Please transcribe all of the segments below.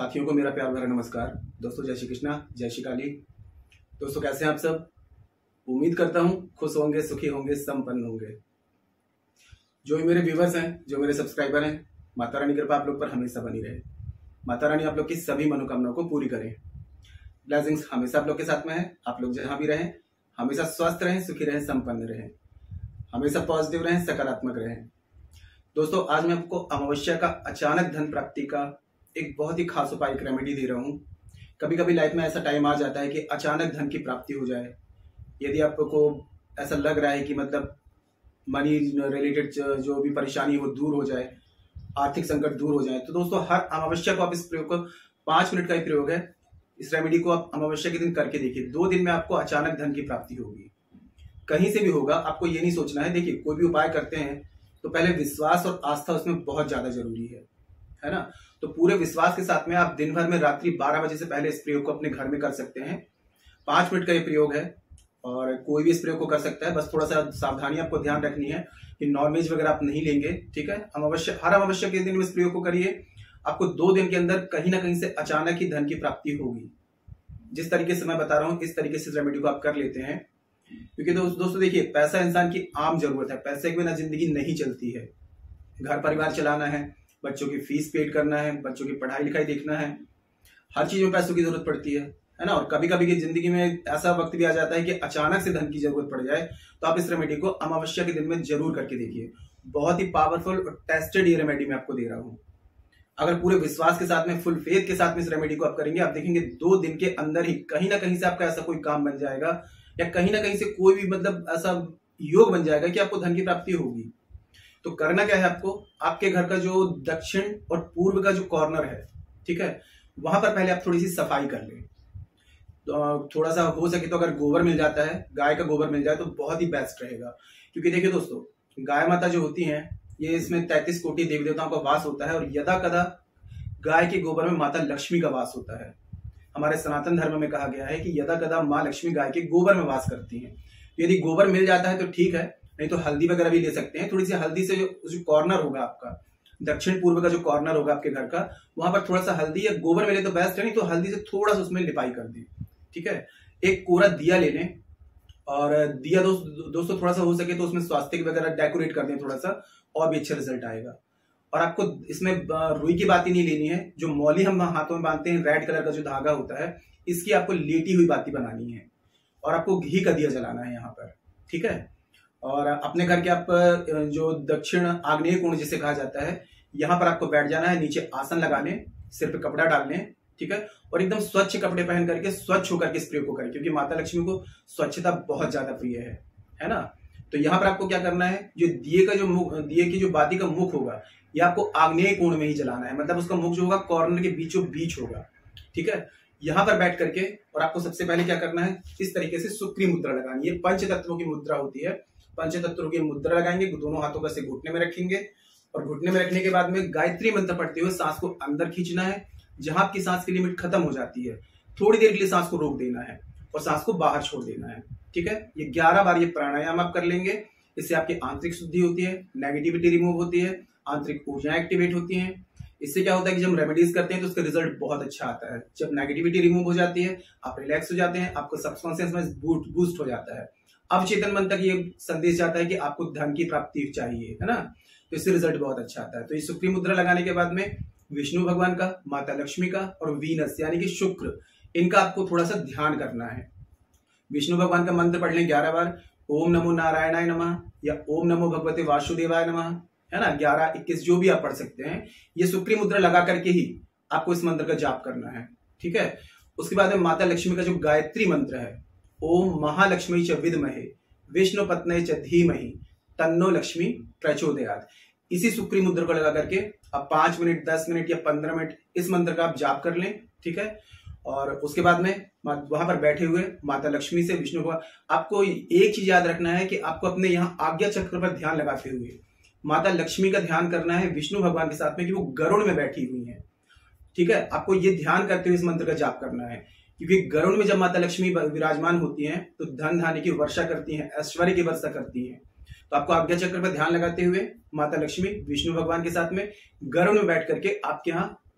साथियों को मेरा प्यार भरा नमस्कार। दोस्तों जय श्री कृष्णा, जय श्री काली। दोस्तों कैसे हैं आप सब? उम्मीद करता हूं खुश होंगे, सुखी होंगे, संपन्न होंगे। जो भी मेरे व्यूवर्स हैं, जो मेरे सब्सक्राइबर हैं, माता रानी की कृपा आप लोग पर हमेशा बनी रहे। माता रानी आप लोग की सभी मनोकामनाओं को पूरी करें। ब्लेसिंग्स हमेशा आप लोग के साथ में है। आप लोग जहां भी रहें हमेशा स्वस्थ रहें, सुखी रहें, संपन्न रहें, हमेशा पॉजिटिव रहें, सकारात्मक रहें। दोस्तों आज मैं आपको अमावस्या का अचानक धन प्राप्ति का एक बहुत ही खास उपाय, एक रेमेडी दे रहा हूँ। कभी कभी लाइफ में ऐसा टाइम आ जाता है कि अचानक धन की प्राप्ति हो जाए। यदि आपको ऐसा लग रहा है कि मतलब मनी रिलेटेड जो भी परेशानी हो दूर हो जाए, आर्थिक संकट दूर हो जाए, तो दोस्तों हर अमावस्या को आप इस प्रयोग को 5 मिनट का ही प्रयोग है। इस रेमेडी को आप अमावस्या के दिन करके देखिए। 2 दिन में आपको अचानक धन की प्राप्ति होगी। कहीं से भी होगा, आपको ये नहीं सोचना है। देखिए कोई भी उपाय करते हैं तो पहले विश्वास और आस्था उसमें बहुत ज्यादा जरूरी है ना। तो पूरे विश्वास के साथ में आप दिन भर में रात्रि 12 बजे से पहले इस प्रयोग को अपने घर में कर सकते हैं। 5 मिनट का ये प्रयोग है और कोई भी इस प्रयोग को कर सकता है। बस थोड़ा सा सावधानी आपको ध्यान रखनी है कि नॉनवेज वगैरह आप नहीं लेंगे, ठीक है। हर अमावस्या के दिन में इस प्रयोग को करिए। आपको 2 दिन के अंदर कहीं ना कहीं से अचानक ही धन की प्राप्ति होगी। जिस तरीके से मैं बता रहा हूँ इस तरीके से रेमेडी को आप कर लेते हैं। क्योंकि दोस्तों देखिए, पैसा इंसान की आम जरूरत है। पैसे के बिना जिंदगी नहीं चलती है। घर परिवार चलाना है, बच्चों की फीस पेड करना है, बच्चों की पढ़ाई लिखाई देखना है, हर चीज में पैसों की जरूरत पड़ती है ना। और कभी कभी की जिंदगी में ऐसा वक्त भी आ जाता है कि अचानक से धन की जरूरत पड़ जाए। तो आप इस रेमेडी को अमावस्या के दिन में जरूर करके देखिए। बहुत ही पावरफुल और टेस्टेड ये रेमेडी मैं आपको दे रहा हूँ। अगर पूरे विश्वास के साथ में, फुल फेथ के साथ में इस रेमेडी को आप करेंगे, आप देखेंगे 2 दिन के अंदर ही कहीं ना कहीं से आपका ऐसा कोई काम बन जाएगा या कहीं ना कहीं से कोई भी मतलब ऐसा योग बन जाएगा कि आपको धन की प्राप्ति होगी। तो करना क्या है आपको, आपके घर का जो दक्षिण और पूर्व का जो कॉर्नर है, ठीक है, वहां पर पहले आप थोड़ी सी सफाई कर लें। तो थोड़ा सा हो सके तो अगर गोबर मिल जाता है, गाय का गोबर मिल जाए तो बहुत ही बेस्ट रहेगा। क्योंकि देखिए दोस्तों, गाय माता जो होती हैं, ये इसमें 33 कोटि देवी देवताओं का वास होता है और यदा कदा गाय के गोबर में माता लक्ष्मी का वास होता है। हमारे सनातन धर्म में कहा गया है कि यदा कदा माँ लक्ष्मी गाय के गोबर में वास करती हैं। तो यदि गोबर मिल जाता है तो ठीक है, नहीं तो हल्दी वगैरह भी ले सकते हैं। थोड़ी सी हल्दी से जो कॉर्नर होगा आपका, दक्षिण पूर्व का जो कॉर्नर होगा आपके घर का, वहां पर थोड़ा सा हल्दी या गोबर मिले तो बेस्ट है, नहीं तो हल्दी से थोड़ा सा उसमें लिपाई कर दें, ठीक है। एक कोरा दिया ले लें और दिया दोस्तों थोड़ा सा हो सके तो उसमें स्वास्तिक वगैरह डेकोरेट कर दें थोड़ा सा, और भी अच्छा रिजल्ट आएगा। और आपको इसमें रुई की बाती नहीं लेनी है। जो मौली हम हाथों में बांधते हैं, रेड कलर का जो धागा होता है, इसकी आपको लेटी हुई बाती बनानी है और आपको घी का दिया जलाना है यहाँ पर, ठीक है। और अपने घर के आप जो दक्षिण आग्नेय कोण जिसे कहा जाता है, यहाँ पर आपको बैठ जाना है, नीचे आसन लगाने, सिर पे कपड़ा डालने, ठीक है। और एकदम स्वच्छ कपड़े पहन करके स्वच्छ होकर के इस प्रयोग को करें, क्योंकि माता लक्ष्मी को स्वच्छता बहुत ज्यादा प्रिय है ना। तो यहाँ पर आपको क्या करना है, जो दिए की जो बाती का मुख होगा, ये आपको आग्नेय कोण में ही जलाना है। मतलब उसका मुख जो होगा कॉर्नर के बीचों बीच होगा, ठीक है। यहाँ पर बैठ करके और आपको सबसे पहले क्या करना है, इस तरीके से शुक्री मुद्रा लगानी है। 5 तत्वों की मुद्रा होती है। 5 तत्वों की मुद्रा लगाएंगे, दोनों हाथों का से घुटने में रखेंगे और घुटने में रखने के बाद में गायत्री मंत्र पढ़ते हुए सांस को अंदर खींचना है। जहां आपकी सांस की लिमिट खत्म हो जाती है, थोड़ी देर के लिए सांस को रोक देना है और सांस को बाहर छोड़ देना है, ठीक है। ये 11 बार ये प्राणायाम आप कर लेंगे। इससे आपकी आंतरिक शुद्धि होती है, नेगेटिविटी रिमूव होती है, आंतरिक ऊर्जा एक्टिवेट होती है। इससे क्या होता है कि जब हम रेमेडीज करते हैं तो उसका रिजल्ट बहुत अच्छा आता है। जब नेगेटिविटी रिमूव हो जाती है, आप रिलैक्स हो जाते हैं, आपको सबकॉन्शियस में बूस्ट हो जाता है। अब चेतन मन तक ये संदेश जाता है कि आपको धन की प्राप्ति चाहिए, है ना। तो इससे रिजल्ट बहुत अच्छा आता है। तो ये शुक्री मुद्रा लगाने के बाद में विष्णु भगवान का, माता लक्ष्मी का और वीनस यानी कि शुक्र, इनका आपको थोड़ा सा ध्यान करना है। विष्णु भगवान का मंत्र पढ़ लें 11 बार, ओम नमो नारायणाय नमः या ओम नमो भगवते वासुदेवाय नमः, है ना। 11, 21 जो भी आप पढ़ सकते हैं। ये शुक्री मुद्रा लगा करके ही आपको इस मंत्र का जाप करना है, ठीक है। उसके बाद में माता लक्ष्मी का जो गायत्री मंत्र है, ओम महालक्ष्मी च विद्महे विष्णु पत्नी च धीमहि तन्नो लक्ष्मी प्रचोदयात्, इसी शुक्री मुद्रा को लगा करके आप 5 मिनट, 10 मिनट या 15 मिनट इस मंत्र का आप जाप कर लें, ठीक है। और उसके बाद में वहां पर बैठे हुए माता लक्ष्मी से विष्णु भगवान, आपको एक चीज याद रखना है कि आपको अपने यहाँ आज्ञा चक्र पर ध्यान लगाते हुए माता लक्ष्मी का ध्यान करना है विष्णु भगवान के साथ में, कि वो गरुड़ में बैठी हुई हैं, ठीक है। आपको ये ध्यान करते हुए इस मंत्र का जाप करना है, क्योंकि गरुड़ में जब माता लक्ष्मी विराजमान होती हैं तो धन धान्य की वर्षा करती हैं, ऐश्वर्य की वर्षा करती हैं। तो आपको आज्ञा चक्र पर ध्यान लगाते हुए माता लक्ष्मी विष्णु भगवान के साथ में गरुड़ में बैठ करके आपके यहाँ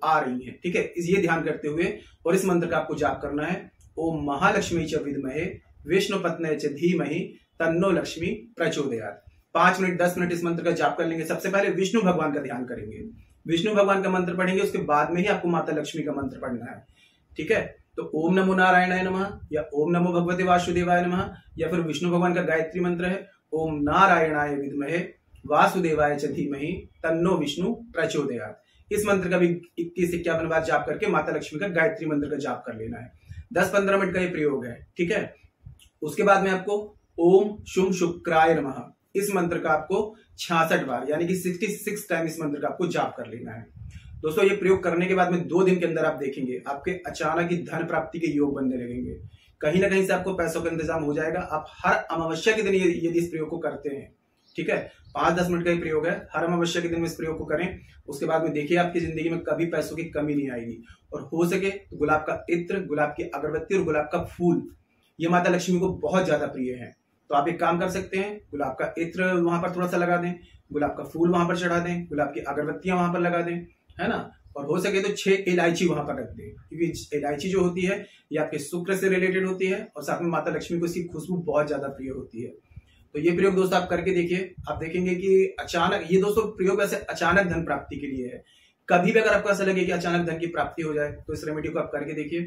आ रही हैं। ठीक है, ये ध्यान करते हुए और इस मंत्र का आपको जाप करना है, ओम महालक्ष्मी च विद्महे विष्णु पत्नी च धीमहि तन्नो लक्ष्मी प्रचोदयात्। 5 मिनट 10 मिनट इस मंत्र का जाप कर लेंगे। सबसे पहले विष्णु भगवान का ध्यान करेंगे, विष्णु भगवान का मंत्र पढ़ेंगे, उसके बाद में ही आपको माता लक्ष्मी का मंत्र पढ़ना है। ठीक है, तो ओम नमो नारायणाय नमः या ओम नमो भगवते वासुदेवाय नमः, या फिर विष्णु भगवान का गायत्री मंत्र है ओम नारायणाय विद्महे वासुदेवाय च धीमहि तन्नो विष्णु प्रचोदयात्। इस मंत्र का भी 21-51 बार जाप करके माता लक्ष्मी का गायत्री मंत्र का जाप कर लेना है। 10-15 मिनट का ये प्रयोग है। ठीक है, उसके बाद में आपको ओम शुम शुक्राय नमः इस मंत्र का आपको 66 बार यानी कि 66 टाइम इस मंत्र का आपको जाप कर लेना है। दोस्तों, ये प्रयोग करने के बाद में 2 दिन के अंदर आप देखेंगे आपके अचानक ही धन प्राप्ति के योग बनने लगेंगे। कहीं ना कहीं से आपको पैसों का इंतजाम हो जाएगा। आप हर अमावस्या के दिन यदि इस प्रयोग को करते हैं, ठीक है, 5-10 मिनट का ही प्रयोग है, हर अमावस्या के दिन में इस प्रयोग को करें। उसके बाद में देखिए आपकी जिंदगी में कभी पैसों की कमी नहीं आएगी। और हो सके तो गुलाब का इत्र, गुलाब की अगरबत्ती और गुलाब का फूल, ये माता लक्ष्मी को बहुत ज्यादा प्रिय है। तो आप एक काम कर सकते हैं, गुलाब का इत्र वहां पर थोड़ा सा लगा दें, गुलाब का फूल वहां पर चढ़ा दें, गुलाब की अगरबत्तियां वहां पर लगा दें, है ना। और हो सके तो 6 इलायची वहां पर रख दें, क्योंकि इलायची जो होती है ये आपके शुक्र से रिलेटेड होती है और साथ में माता लक्ष्मी को इसकी खुशबू बहुत ज्यादा प्रिय होती है। तो ये प्रयोग दोस्तों आप करके देखिए, आप देखेंगे कि अचानक, ये दोस्तों प्रयोग वैसे अचानक धन प्राप्ति के लिए है। कभी भी अगर आपको ऐसा लगे कि अचानक धन की प्राप्ति हो जाए तो इस रेमेडी को आप करके देखिए।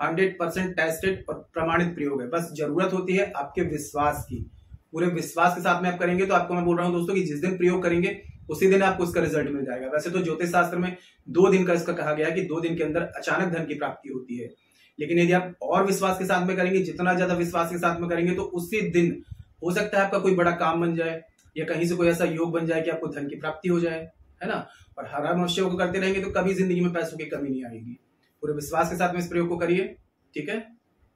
100% टेस्टेड और प्रमाणित प्रयोग है। बस जरूरत होती है आपके विश्वास की। पूरे विश्वास के साथ में आप करेंगे तो आपको मैं बोल रहा हूं दोस्तों कि जिस दिन प्रयोग करेंगे उसी दिन आपको इसका रिजल्ट मिल जाएगा। वैसे तो ज्योतिष शास्त्र में 2 दिन का इसका कहा गया है कि 2 दिन के अंदर अचानक धन की प्राप्ति होती है। लेकिन यदि आप और विश्वास के साथ में करेंगे, जितना ज्यादा विश्वास के साथ में करेंगे, तो उसी दिन हो सकता है आपका कोई बड़ा काम बन जाए या कहीं से कोई ऐसा योग बन जाए कि आपको धन की प्राप्ति हो जाए, है ना। और हर अमावस्या को करते रहेंगे तो कभी जिंदगी में पैसों की कमी नहीं आएगी। पूरे विश्वास के साथ में इस प्रयोग को करिए। ठीक है,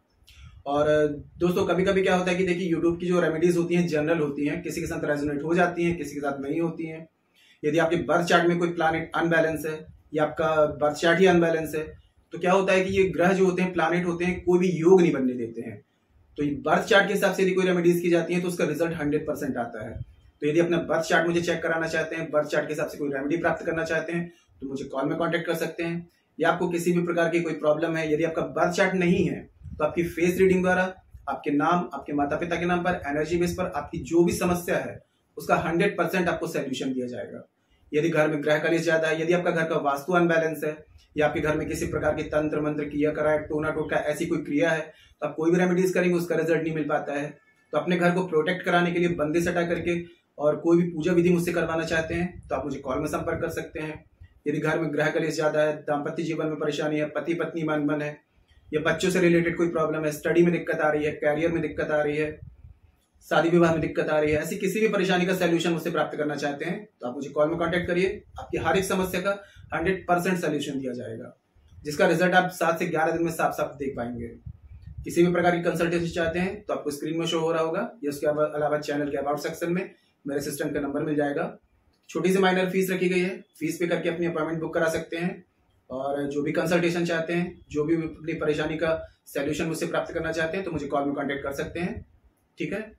और दोस्तों कभी कभी क्या होता है कि देखिए यूट्यूब की जो रेमेडीज होती हैं जनरल होती हैं, किसी के साथ रेजोनेट हो जाती हैं, किसी के साथ नहीं होती हैं। यदि आपके बर्थ चार्ट में कोई प्लैनेट अनबैलेंस है या आपका बर्थ चार्ट ही अनबैलेंस है, तो क्या होता है कि ये ग्रह जो होते हैं, प्लैनेट होते हैं, कोई भी योग नहीं बनने देते हैं। तो ये बर्थ चार्ट के हिसाब से यदि कोई रेमेडीज की जाती है तो उसका रिजल्ट 100% आता है। तो यदि अपना बर्थ चार्ट मुझे चेक कराना चाहते हैं, बर्थ चार्ट के हिसाब से कोई रेमेडी प्राप्त करना चाहते हैं, तो मुझे कॉल में कॉन्टेक्ट कर सकते हैं। या आपको किसी भी प्रकार की कोई प्रॉब्लम है, यदि आपका बर्थ चार्ट नहीं है तो आपकी फेस रीडिंग द्वारा आपके नाम, आपके माता पिता के नाम पर, एनर्जी बेस पर आपकी जो भी समस्या है उसका 100% आपको सोल्यूशन दिया जाएगा। यदि घर में ग्रह कलेश ज्यादा है, यदि आपका घर का वास्तु अनबैलेंस है या आपके घर में किसी प्रकार की तंत्र मंत्र किया करा है, टोना टोटका ऐसी कोई क्रिया है, तो आप कोई भी रेमेडीज करेंगे उसका रिजल्ट नहीं मिल पाता है। तो अपने घर को प्रोटेक्ट कराने के लिए बंदिश हटा करके और कोई भी पूजा विधि मुझसे करवाना चाहते हैं तो आप मुझे कॉल में संपर्क कर सकते हैं। यदि घर में ग्रह कलेश ज्यादा है, दाम्पत्य जीवन में परेशानी है, पति पत्नी में अनबन है या बच्चों से रिलेटेड कोई प्रॉब्लम है, स्टडी में दिक्कत आ रही है, कैरियर में दिक्कत आ रही है, शादी विवाह में दिक्कत आ रही है, ऐसी किसी भी परेशानी का सोल्यूशन मुझसे प्राप्त करना चाहते हैं तो आप मुझे कॉल में कांटेक्ट करिए। आपकी हर एक समस्या का 100% सोल्यूशन दिया जाएगा, जिसका रिजल्ट आप 7 से 11 दिन में साफ साफ देख पाएंगे। किसी भी प्रकार की कंसल्टेशन चाहते हैं तो आपको स्क्रीन में शो हो रहा होगा या उसके अलावा चैनल के अबाउट सेक्शन में मेरे असिस्टेंट का नंबर मिल जाएगा। छोटी सी माइनर फीस रखी गई है, फीस पे करके अपनी अपॉइंटमेंट बुक करा सकते हैं। और जो भी कंसल्टेशन चाहते हैं, जो भी अपनी परेशानी का सोल्यूशन मुझसे प्राप्त करना चाहते हैं तो मुझे कॉल में कांटेक्ट कर सकते हैं। ठीक है,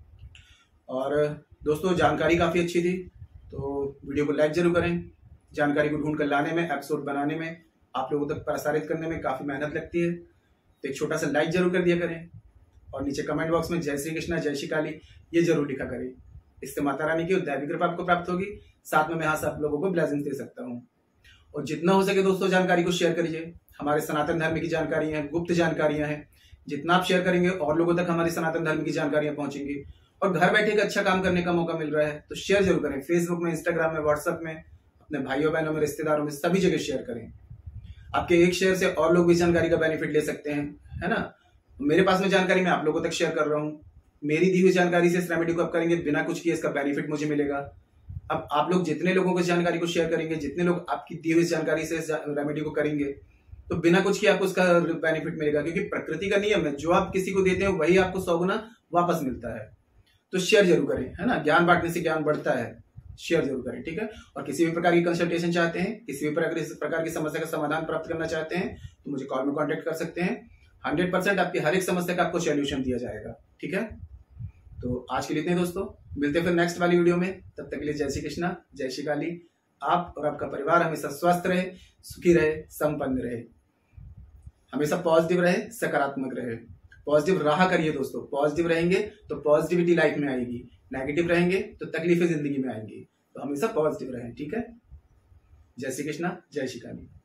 और दोस्तों जानकारी काफ़ी अच्छी थी तो वीडियो को लाइक जरूर करें। जानकारी को ढूंढ कर लाने में, एपिसोड बनाने में, आप लोगों तक प्रसारित करने में काफ़ी मेहनत लगती है, तो एक छोटा सा लाइक जरूर कर दिया करें। और नीचे कमेंट बॉक्स में जय श्री कृष्णा, जय श्री काली ये जरूर लिखा करें। इससे माता रानी की दैवी कृपा आपको प्राप्त होगी, साथ में मैं यहाँ से आप लोगों को ब्लेसिंग दे सकता हूँ। और जितना हो सके दोस्तों जानकारी को शेयर करिए। हमारे सनातन धर्म की जानकारियां हैं, गुप्त जानकारियां हैं, जितना आप शेयर करेंगे और लोगों तक हमारी सनातन धर्म की जानकारियां पहुंचेंगी। और घर बैठे एक अच्छा काम करने का मौका मिल रहा है तो शेयर जरूर करें। फेसबुक में, इंस्टाग्राम में, व्हाट्सएप में, अपने भाइयों बहनों में, रिश्तेदारों में, सभी जगह शेयर करें। आपके एक शेयर से और लोग भी जानकारी का बेनिफिट ले सकते हैं, है ना। मेरे पास में जानकारी मैं आप लोगों तक शेयर कर रहा हूँ। मेरी दी हुई जानकारी से इस रेमेडी को आप करेंगे बिना कुछ किए, इसका बेनिफिट मुझे मिलेगा। अब आप लोग जितने लोगों को जानकारी को शेयर करेंगे, जितने लोग आपकी दी हुई जानकारी से रेमेडी को करेंगे, तो बिना कुछ किए आपको उसका बेनिफिट मिलेगा। क्योंकि प्रकृति का नियम है, जो आप किसी को देते हैं वही आपको 100 गुना वापस मिलता है। तो शेयर जरूर करें, है ना। ज्ञान बांटने से ज्ञान बढ़ता है, शेयर जरूर करें। ठीक है, और किसी भी प्रकार की कंसल्टेशन चाहते हैं, किसी भी प्रकार की समस्या का समाधान प्राप्त करना चाहते हैं तो मुझे कॉल में कॉन्टेक्ट कर सकते हैं। 100% आपकी हर एक समस्या का आपको सोल्यूशन दिया जाएगा। ठीक है, तो आज के लिए इतने दोस्तों, मिलते हैं फिर नेक्स्ट वाली वीडियो में। तब तक के लिए जय श्री कृष्णा, जय श्री काली, आप और आपका परिवार हमेशा स्वस्थ रहे, सुखी रहे, संपन्न रहे, हमेशा पॉजिटिव रहे, सकारात्मक रहे। पॉजिटिव रहा करिए दोस्तों, पॉजिटिव रहेंगे तो पॉजिटिविटी लाइफ में आएगी, नेगेटिव रहेंगे तो तकलीफें जिंदगी में आएंगी। तो हमेशा पॉजिटिव रहें, ठीक है। जय श्री कृष्णा, जय श्री काली।